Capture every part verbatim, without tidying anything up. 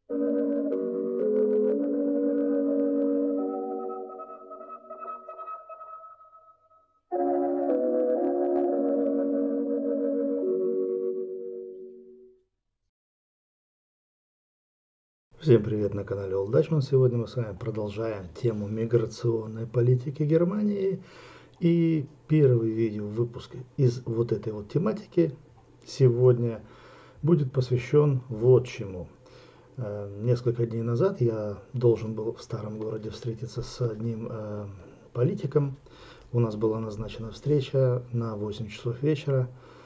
Всем привет на канале All Dutchman. Сегодня мы с вами продолжаем тему миграционной политики Германии. И первый видео выпуск из вот этой вот тематики сегодня будет посвящен вот чему. Несколько дней назад я должен был в старом городе встретиться с одним э, политиком. У нас была назначена встреча на восемь часов вечера.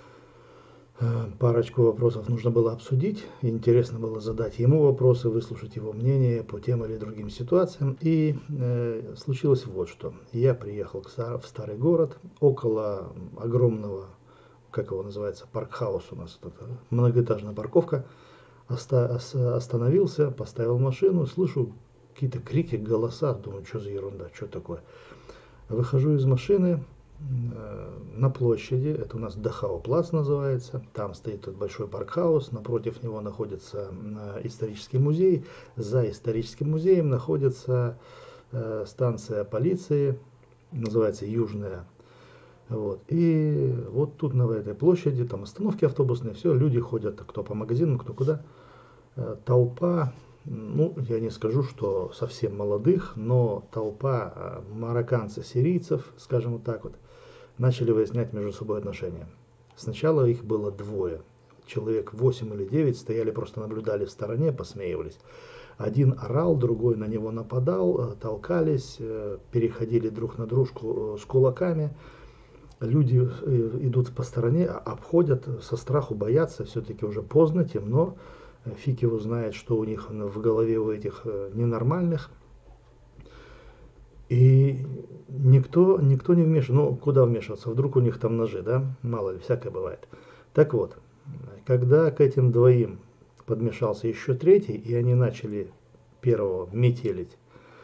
Парочку вопросов нужно было обсудить. Интересно было задать ему вопросы, выслушать его мнение по тем или другим ситуациям. И э, случилось вот что. Я приехал к стар, в старый город, около огромного, как его называется, паркхаус у нас, это многоэтажная парковка. Оста, остановился, поставил машину, слышу какие-то крики, голоса. Думаю, что за ерунда, что такое. Выхожу из машины. На площади, это у нас Дахау-плац называется, там стоит тот большой паркхаус, напротив него находится исторический музей, за историческим музеем находится э, станция полиции, называется Южная. Вот. И вот тут на этой площади, там остановки автобусные, все, люди ходят, кто по магазинам, кто куда. Э, толпа, ну, я не скажу, что совсем молодых, но толпа марокканцев, сирийцев, скажем вот так вот, начали выяснять между собой отношения. Сначала их было двое. Человек восемь или девять стояли, просто наблюдали в стороне, посмеивались. Один орал, другой на него нападал, толкались, переходили друг на дружку с кулаками. Люди идут по стороне, обходят, со страху боятся, все-таки уже поздно, темно. Фиг его знает, что у них в голове у этих ненормальных. И никто, никто не вмешивается. Ну, куда вмешиваться? Вдруг у них там ножи, да? Мало ли, всякое бывает. Так вот, когда к этим двоим подмешался еще третий, и они начали первого метелить,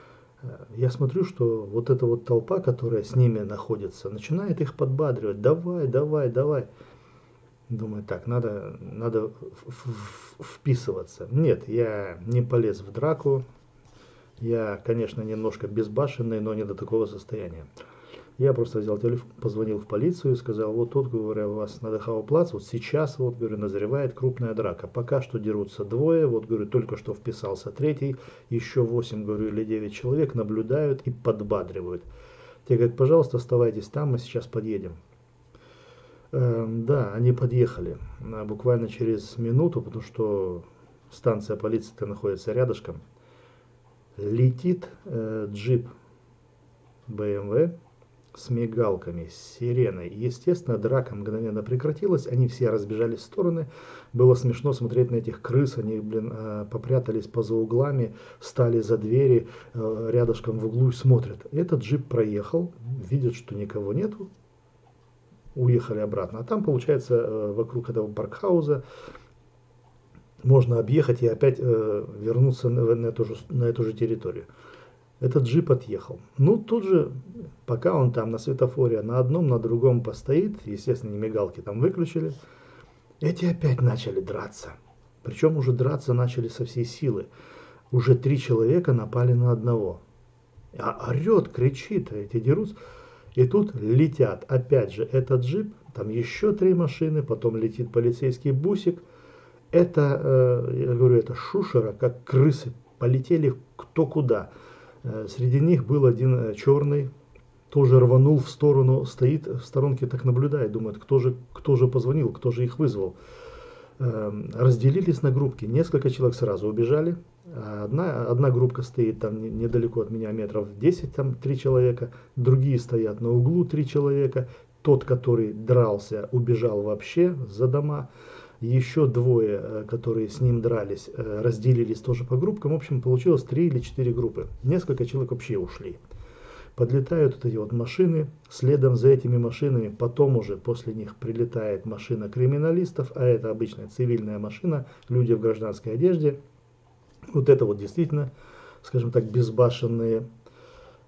я смотрю, что вот эта вот толпа, которая с ними находится, начинает их подбадривать. Давай, давай, давай. Думаю, так, надо, надо вписываться. Нет, я не полез в драку. Я, конечно, немножко безбашенный, но не до такого состояния. Я просто взял телефон, позвонил в полицию и сказал, вот тут, говорю, у вас на Дахау-плац, вот сейчас, вот, говорю, назревает крупная драка. Пока что дерутся двое, вот, говорю, только что вписался третий, еще восемь, говорю, или девять человек наблюдают и подбадривают. Те говорят, пожалуйста, оставайтесь там, мы сейчас подъедем. Э, да, они подъехали буквально через минуту, потому что станция полиции-то находится рядышком. Летит э, джип бэ эм вэ с мигалками, с сиреной. Естественно, драка мгновенно прекратилась, они все разбежались в стороны. Было смешно смотреть на этих крыс, они, блин, э, попрятались поза углами, встали за двери, э, рядышком в углу и смотрят. Этот джип проехал, видят, что никого нету, уехали обратно. А там, получается, э, вокруг этого паркхауза можно объехать и опять э, вернуться на, на, эту же, на эту же территорию. Этот джип отъехал. Ну, тут же, пока он там на светофоре на одном, на другом постоит, естественно, мигалки там выключили, эти опять начали драться. Причем уже драться начали со всей силы. Уже три человека напали на одного. А орет, кричит, эти дерутся. И тут летят, опять же, этот джип, там еще три машины, потом летит полицейский бусик. Это, я говорю, это шушера, как крысы, полетели кто куда. Среди них был один черный, тоже рванул в сторону, стоит в сторонке, так наблюдает, думает, кто же, кто же позвонил, кто же их вызвал. Разделились на группки, несколько человек сразу убежали. Одна, одна группка стоит там недалеко от меня, метров десять, там три человека. Другие стоят на углу, три человека. Тот, который дрался, убежал вообще за дома. Еще двое, которые с ним дрались, разделились тоже по группкам. В общем, получилось три или четыре группы. Несколько человек вообще ушли. Подлетают вот эти вот машины, следом за этими машинами, потом уже после них прилетает машина криминалистов, а это обычная цивильная машина, люди в гражданской одежде. Вот это вот действительно, скажем так, безбашенные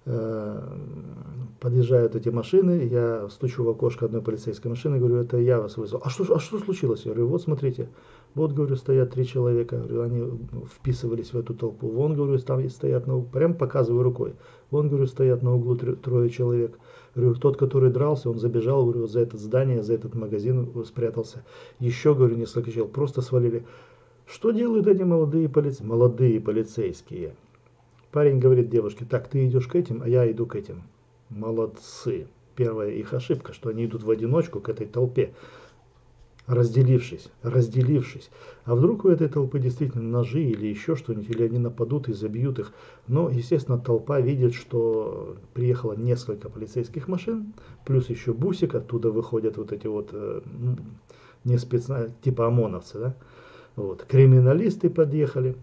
Подъезжают эти машины, я стучу в окошко одной полицейской машины, говорю, это я вас вызвал. А что, а что случилось? Я говорю, вот смотрите, вот, говорю, стоят три человека, говорю, они вписывались в эту толпу. Вон, говорю, там стоят на углу, прям показываю рукой. Вон, говорю, стоят на углу трое человек. Говорю, тот, который дрался, он забежал, говорю, за это здание, за этот магазин спрятался. Еще, говорю, несколько человек просто свалили. Что делают эти молодые полицейские? Молодые полицейские. Парень говорит девушке, так, ты идешь к этим, а я иду к этим. Молодцы. Первая их ошибка, что они идут в одиночку к этой толпе, разделившись, разделившись. А вдруг у этой толпы действительно ножи или еще что-нибудь, или они нападут и забьют их. Но, естественно, толпа видит, что приехало несколько полицейских машин, плюс еще бусик, оттуда выходят вот эти вот, не спецназ, типа ОМОНовцы, да? Вот. Криминалисты подъехали.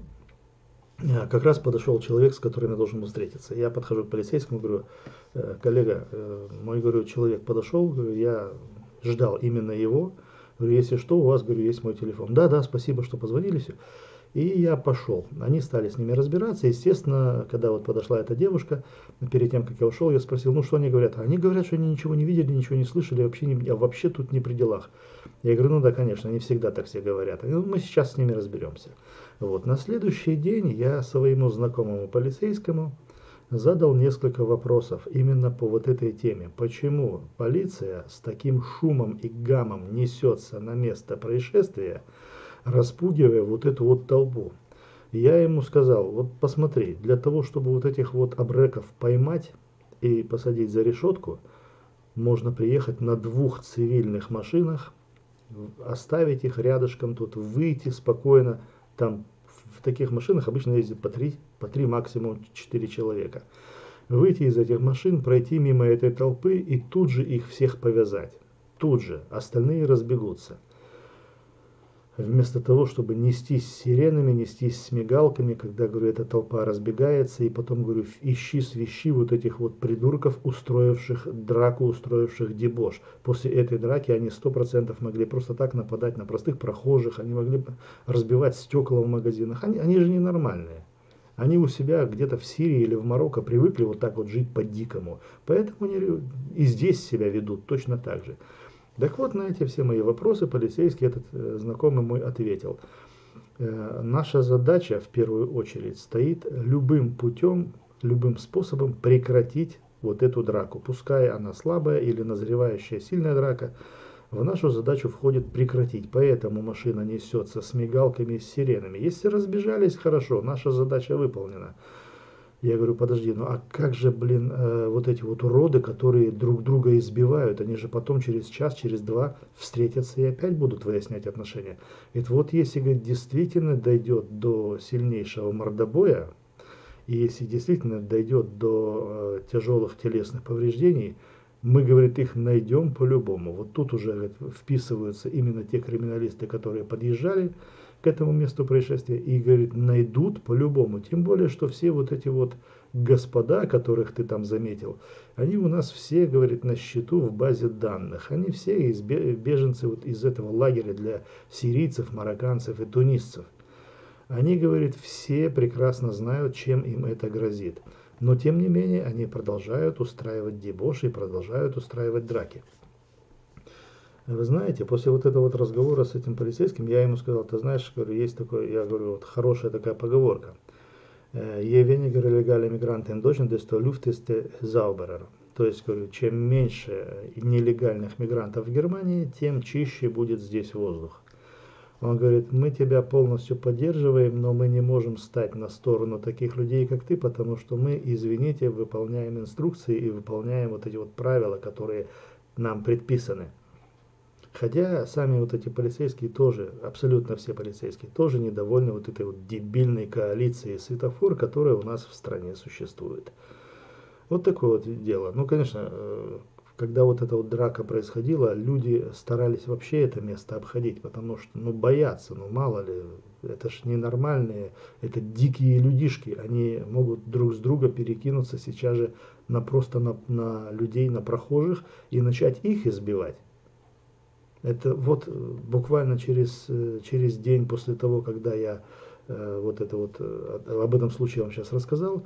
Как раз подошел человек, с которым я должен был встретиться. Я подхожу к полицейскому, говорю, коллега, мой, говорю, человек подошел, говорю, я ждал именно его. Говорю, если что, у вас, говорю, есть мой телефон. Да, да, спасибо, что позвонили. И я пошел. Они стали с ними разбираться. Естественно, когда вот подошла эта девушка, перед тем, как я ушел, я спросил, ну что они говорят? Они говорят, что они ничего не видели, ничего не слышали, вообще, не, а вообще тут не при делах. Я говорю, ну да, конечно, они всегда так все говорят. Они, ну, мы сейчас с ними разберемся. Вот. На следующий день я своему знакомому полицейскому задал несколько вопросов именно по вот этой теме. Почему полиция с таким шумом и гамом несется на место происшествия, распугивая вот эту вот толпу? Я ему сказал, вот посмотри, для того, чтобы вот этих вот абреков поймать и посадить за решетку, можно приехать на двух цивильных машинах, оставить их рядышком тут, выйти спокойно. Там в таких машинах обычно ездят по три, по три максимум четыре человека. Выйти из этих машин, пройти мимо этой толпы и тут же их всех повязать. Тут же. Остальные разбегутся. Вместо того, чтобы нестись с сиренами, нестись с мигалками, когда, говорю, эта толпа разбегается, и потом, говорю, ищи свищи вот этих вот придурков, устроивших драку, устроивших дебош. После этой драки они сто процентов могли просто так нападать на простых прохожих, они могли разбивать стекла в магазинах. Они, они же ненормальные. Они у себя где-то в Сирии или в Марокко привыкли вот так вот жить по-дикому. Поэтому они и здесь себя ведут точно так же. Так вот, на эти все мои вопросы полицейский этот э, знакомый мой ответил. Э, наша задача в первую очередь стоит любым путем, любым способом прекратить вот эту драку. Пускай она слабая или назревающая сильная драка, в нашу задачу входит прекратить. Поэтому машина несется с мигалками, с сиренами. Если разбежались, хорошо, наша задача выполнена. Я говорю, подожди, ну а как же, блин, э, вот эти вот уроды, которые друг друга избивают, они же потом через час, через два встретятся и опять будут выяснять отношения. Это вот если, говорит, действительно дойдет до сильнейшего мордобоя, и если действительно дойдет до э, тяжелых телесных повреждений, мы, говорит, их найдем по-любому. Вот тут уже, говорит, вписываются именно те криминалисты, которые подъезжали к этому месту происшествия и, говорит, найдут по-любому. Тем более, что все вот эти вот господа, которых ты там заметил, они у нас все, говорит, на счету в базе данных. Они все из беженцы вот из этого лагеря для сирийцев, марокканцев и тунисцев. Они, говорит, все прекрасно знают, чем им это грозит. Но, тем не менее, они продолжают устраивать дебоши и продолжают устраивать драки. Вы знаете, после вот этого вот разговора с этим полицейским, я ему сказал, ты знаешь, говорю, есть такое, я говорю, вот хорошая такая поговорка. Je weniger illegale Migranten in Deutschland, desto Luft ist sauberer. То есть, говорю, чем меньше нелегальных мигрантов в Германии, тем чище будет здесь воздух. Он говорит, мы тебя полностью поддерживаем, но мы не можем стать на сторону таких людей, как ты, потому что мы, извините, выполняем инструкции и выполняем вот эти вот правила, которые нам предписаны. Хотя сами вот эти полицейские тоже, абсолютно все полицейские, тоже недовольны вот этой вот дебильной коалицией светофор, которая у нас в стране существует. Вот такое вот дело. Ну, конечно, когда вот эта вот драка происходила, люди старались вообще это место обходить, потому что, ну, боятся, ну, мало ли, это ж ненормальные, это дикие людишки, они могут друг с друга перекинуться сейчас же на просто на, на людей, на прохожих и начать их избивать. Это вот буквально через, через день после того, когда я э, вот это вот, об этом случае вам сейчас рассказал,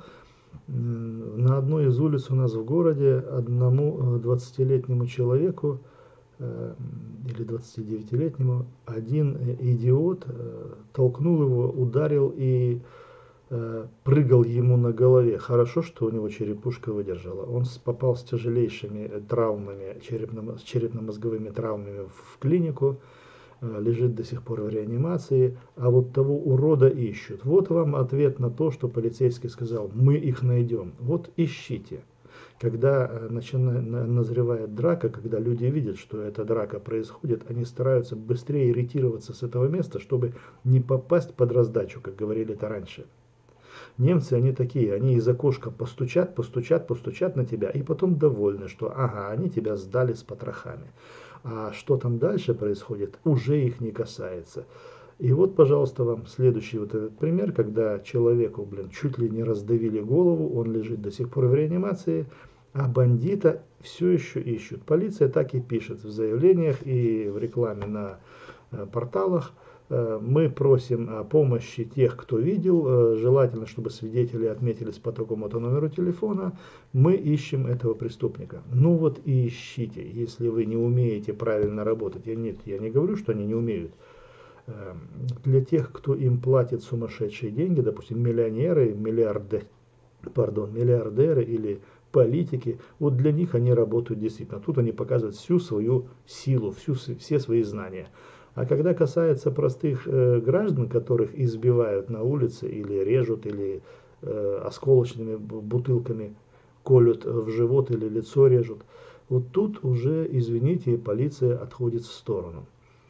На одной из улиц у нас в городе одному двадцатилетнему человеку или двадцатидевятилетнему один идиот толкнул его, ударил и прыгал ему на голове. Хорошо, что у него черепушка выдержала. Он попал с тяжелейшими травмами, черепно, с черепно-мозговыми травмами в клинику, лежит до сих пор в реанимации, а вот того урода ищут. Вот вам ответ на то, что полицейский сказал: мы их найдем. Вот ищите. Когда начинает, назревает драка, когда люди видят, что эта драка происходит, они стараются быстрее ретироваться с этого места, чтобы не попасть под раздачу, как говорили-то раньше. Немцы, они такие, они из окошка постучат, постучат, постучат на тебя, и потом довольны, что ага, они тебя сдали с потрохами. А что там дальше происходит, уже их не касается. И вот, пожалуйста, вам следующий вот этот пример, когда человеку, блин, чуть ли не раздавили голову, он лежит до сих пор в реанимации, а бандита все еще ищут. Полиция так и пишет в заявлениях и в рекламе на порталах. Мы просим о помощи тех, кто видел, желательно, чтобы свидетели отметились по такому-то номеру телефона. Мы ищем этого преступника. Ну вот и ищите, если вы не умеете правильно работать. Я, нет, я не говорю, что они не умеют. Для тех, кто им платит сумасшедшие деньги, допустим, миллионеры, миллиарды, пардон, миллиардеры или политики, вот для них они работают действительно. Тут они показывают всю свою силу, всю, все свои знания. А когда касается простых э, граждан, которых избивают на улице или режут, или э, осколочными бутылками колют в живот или лицо режут, вот тут уже, извините, полиция отходит в сторону.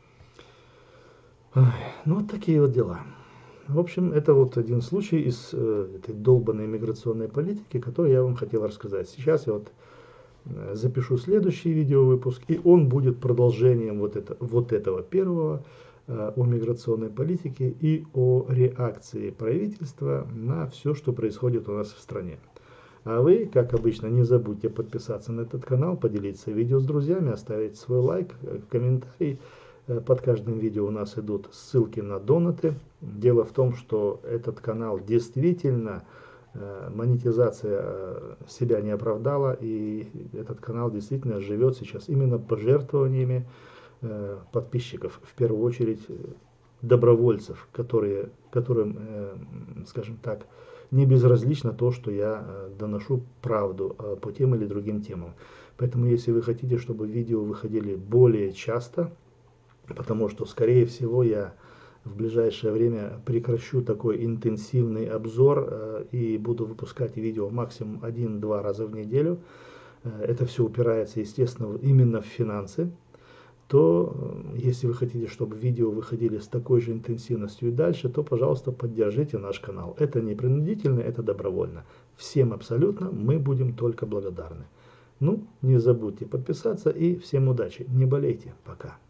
Ой, ну вот такие вот дела. В общем, это вот один случай из э, этой долбанной миграционной политики, который я вам хотел рассказать. Сейчас я вот запишу следующий видеовыпуск, и он будет продолжением вот, это, вот этого первого э, о миграционной политике и о реакции правительства на все, что происходит у нас в стране. А вы, как обычно, не забудьте подписаться на этот канал, поделиться видео с друзьями, оставить свой лайк, комментарий. Под каждым видео у нас идут ссылки на донаты. Дело в том, что этот канал действительно... монетизация себя не оправдала, и этот канал действительно живет сейчас именно пожертвованиями подписчиков, в первую очередь добровольцев, которые, которым, скажем так, не безразлично то, что я доношу правду по тем или другим темам. Поэтому, если вы хотите, чтобы видео выходили более часто, потому что, скорее всего, я в ближайшее время прекращу такой интенсивный обзор э, и буду выпускать видео максимум один-два раза в неделю. Э, это все упирается, естественно, именно в финансы. То, э, если вы хотите, чтобы видео выходили с такой же интенсивностью и дальше, то, пожалуйста, поддержите наш канал. Это не принудительно, это добровольно. Всем абсолютно мы будем только благодарны. Ну, не забудьте подписаться и всем удачи. Не болейте. Пока.